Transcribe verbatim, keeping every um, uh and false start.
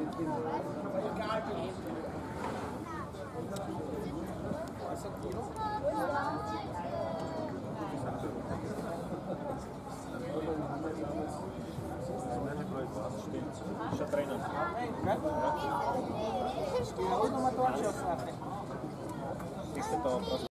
Ще тренер. Я одну мотор сейчас. Після того просто